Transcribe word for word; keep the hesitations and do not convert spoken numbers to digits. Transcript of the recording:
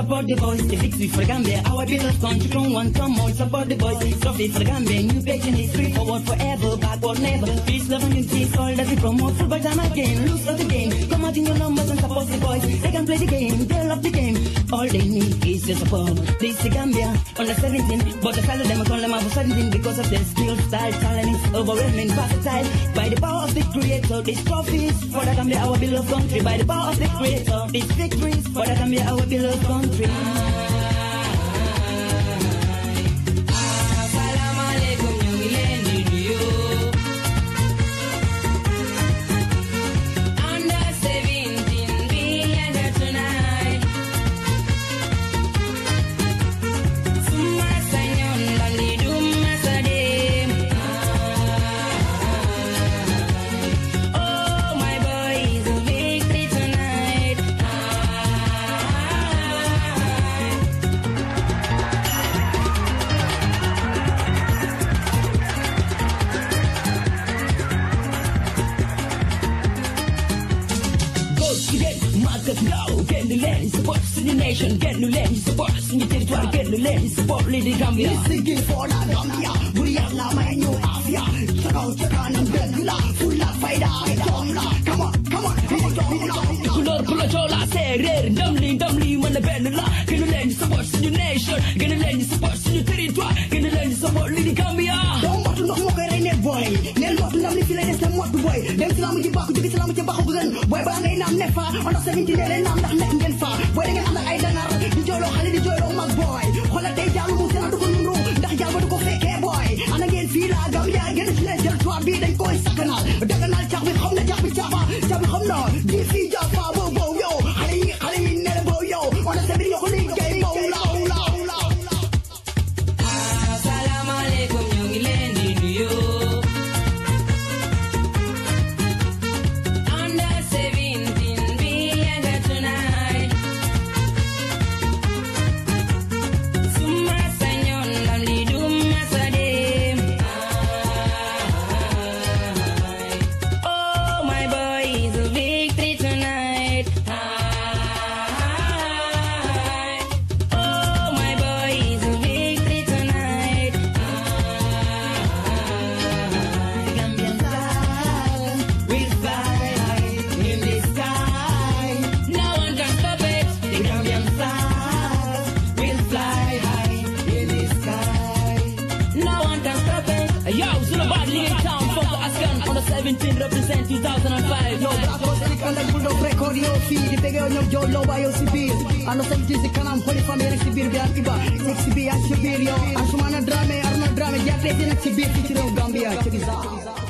support the boys. The victory for Gambia, our beloved country. Come on, come on, support the boys. Trophy for Gambia, new page in history. Forward forever, backward never. Peace, love, and unity is all that we promote. Football time again, lose of the game. Come out in your numbers and support the boys. They can play the game, they love the game. All they need is your support. This is Gambia, under seventeen. But I tell them I call them over seventeen because of their skill, style, talent is overwhelming, versatile. By the power of the Creator, this trophy is for the Gambia, our beloved country. By the power of the Creator, this victory is for the Gambia, our beloved country. Get the land, support the nation. Get the land, support the territory. Get the land, support the Gambia. Singing for the Gambia, we are now my new Afia. Check out, check out, and Bella, full of fire. Come on, come on, come on, Kulor Kulor Chola, say rare, dumbly, dumbly, when the Bella. Get the land, support the nation. Get the land, support the territory. Get the land, support the Gambia. Don't want to know more than a boy. Nel what to know if you let us know what boy. Them Islam with the back, the Islam with the back of the boy, but I am never on the seventeen and I'm not letting them far. Wearing an island, the Jolo, and the Jolo, my boy. Holiday down, moving out of the room, that Java to go fake boy. And again, feel like Gambia, get a pleasure to a beat and go in Sakanal. But the canal chap with home, the chap with Java, Java home now. This is Java, bo yo, Hali, Hali, Nebo yo, on the seventy of the game, oh, low, low, low. Assalamu alaikum, young lady, do you? seventeen represent two thousand five. Yo, brakos elik ang nagbulog record yo feed. Ipegay yung jolo bayo sibir. Ano sa mga si kanam holy family sibir biar iba. Sexy bi ang sibir yo. Ang sumana drama, arna drama. Diya klase na sibir. Kitiro Gambia. Check it out.